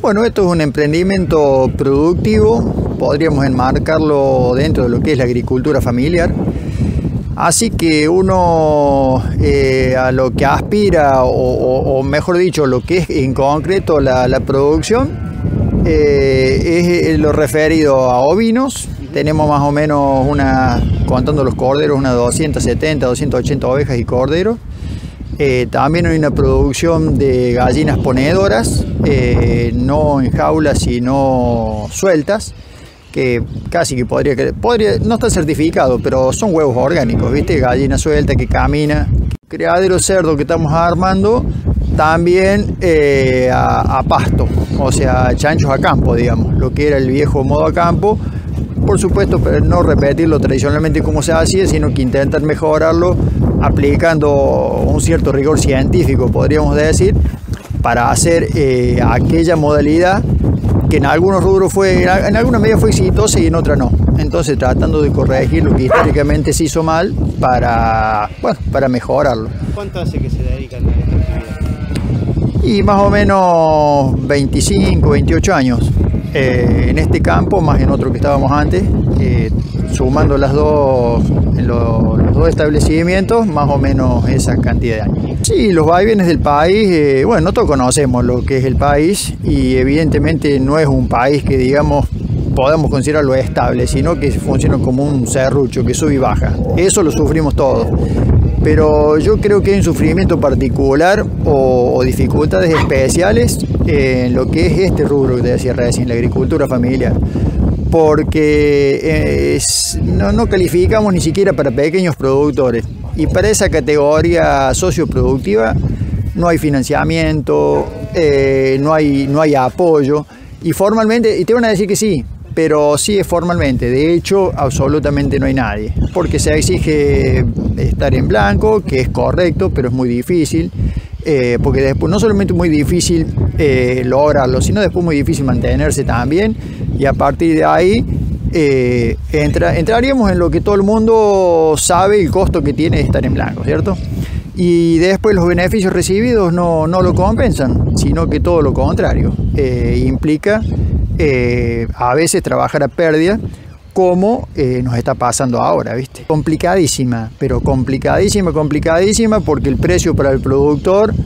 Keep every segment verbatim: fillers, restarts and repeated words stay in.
Bueno, esto es un emprendimiento productivo, podríamos enmarcarlo dentro de lo que es la agricultura familiar. Así que uno eh, a lo que aspira, o, o, o mejor dicho, lo que es en concreto la, la producción, eh, es lo referido a ovinos. Tenemos más o menos, una, contando los corderos, unas doscientas setenta, doscientas ochenta ovejas y corderos. Eh, también hay una producción de gallinas ponedoras, eh, no en jaulas sino sueltas, que casi que podría, podría, no está certificado, pero son huevos orgánicos, ¿viste? Gallina suelta que camina. Criadero cerdo que estamos armando también eh, a, a pasto, o sea, chanchos a campo, digamos, lo que era el viejo modo a campo. Por supuesto, pero no repetirlo tradicionalmente como se hacía, sino que intentar mejorarlo aplicando un cierto rigor científico, podríamos decir, para hacer eh, aquella modalidad que en algunos rubros fue, en alguna medida fue exitosa y en otra no. Entonces tratando de corregir lo que históricamente se hizo mal para, bueno, para mejorarlo. ¿Cuánto hace que se dedican a esta actividad? Y más o menos veinticinco, veintiocho años. Eh, en este campo, más en otro que estábamos antes, eh, sumando las dos, lo, los dos establecimientos, más o menos esa cantidad de años. Sí, los vaivenes del país, eh, bueno, nosotros conocemos lo que es el país y evidentemente no es un país que, digamos, podamos considerarlo estable, sino que funciona como un serrucho que sube y baja. Eso lo sufrimos todos. Pero yo creo que hay un sufrimiento particular o, o dificultades especiales en lo que es este rubro que te decía recién, la agricultura familiar, porque es, no, no calificamos ni siquiera para pequeños productores, y para esa categoría socioproductiva no hay financiamiento, eh, no hay, no hay apoyo, y formalmente, y te van a decir que sí, pero sí es formalmente, de hecho absolutamente no hay nadie, porque se exige estar en blanco, que es correcto, pero es muy difícil, eh, porque después no solamente es muy difícil eh, lograrlo, sino después muy difícil mantenerse también, y a partir de ahí eh, entra, entraríamos en lo que todo el mundo sabe, el costo que tiene estar en blanco, ¿cierto? Y después los beneficios recibidos no, no lo compensan, sino que todo lo contrario, eh, implica Eh, a veces trabajar a pérdida, como eh, nos está pasando ahora, ¿viste? Complicadísima, pero complicadísima, complicadísima, porque el precio para el productor,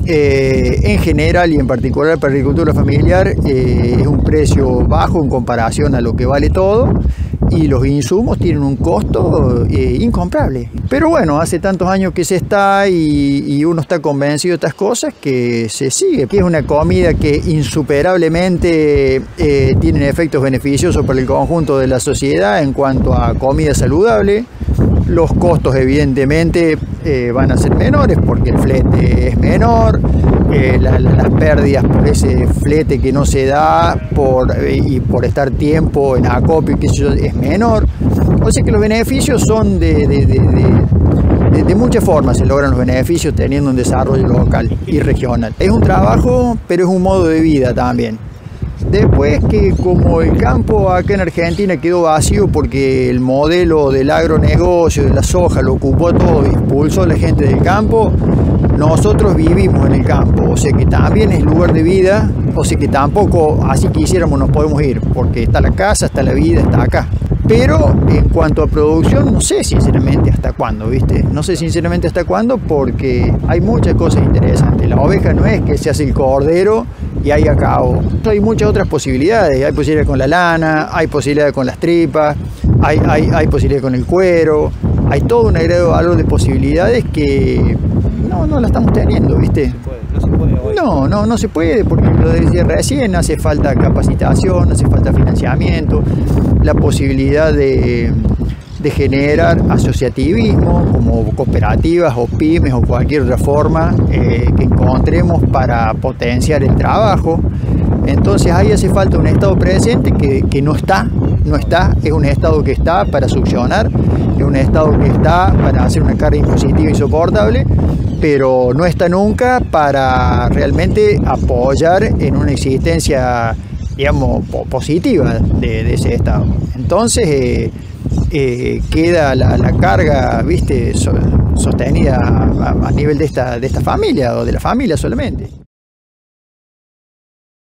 eh, en general y en particular para la agricultura familiar, eh, es un precio bajo en comparación a lo que vale todo, y los insumos tienen un costo eh, incomparable. Pero bueno, hace tantos años que se está y, y uno está convencido de estas cosas que se sigue. Es una comida que insuperablemente eh, tiene efectos beneficiosos para el conjunto de la sociedad en cuanto a comida saludable. Los costos evidentemente eh, van a ser menores porque el flete es menor, eh, la, la, las pérdidas por ese flete que no se da por, eh, y por estar tiempo en acopio que eso es menor. O sea que los beneficios son de, de, de, de, de, de muchas formas, se logran los beneficios teniendo un desarrollo local y regional. Es un trabajo, pero es un modo de vida también. Después que como el campo acá en Argentina quedó vacío porque el modelo del agronegocio, de la soja, lo ocupó todo y expulsó a la gente del campo, nosotros vivimos en el campo, o sea que también es lugar de vida, o sea que tampoco así quisiéramos nos podemos ir, porque está la casa, está la vida, está acá. Pero en cuanto a producción, no sé sinceramente hasta cuándo, ¿viste? No sé sinceramente hasta cuándo porque hay muchas cosas interesantes. La oveja no es que se hace el cordero y ahí acabó. Hay muchas otras posibilidades. Hay posibilidades con la lana, hay posibilidades con las tripas, hay, hay, hay posibilidades con el cuero. Hay todo un agregado de valor de posibilidades que no, no la estamos teniendo, ¿viste? No se puede, no se puede hoy. No, no, no se puede porque lo decía recién, hace falta capacitación, hace falta financiamiento, la posibilidad de, de generar asociativismo como cooperativas o pymes o cualquier otra forma eh, que encontremos para potenciar el trabajo. Entonces ahí hace falta un Estado presente que, que no está, no está, es un Estado que está para succionar, es un Estado que está para hacer una carga impositiva insoportable, pero no está nunca para realmente apoyar en una existencia, digamos, positiva de, de ese Estado. Entonces eh, eh, queda la, la carga, ¿viste?, sostenida a, a nivel de esta, de esta familia o de la familia solamente.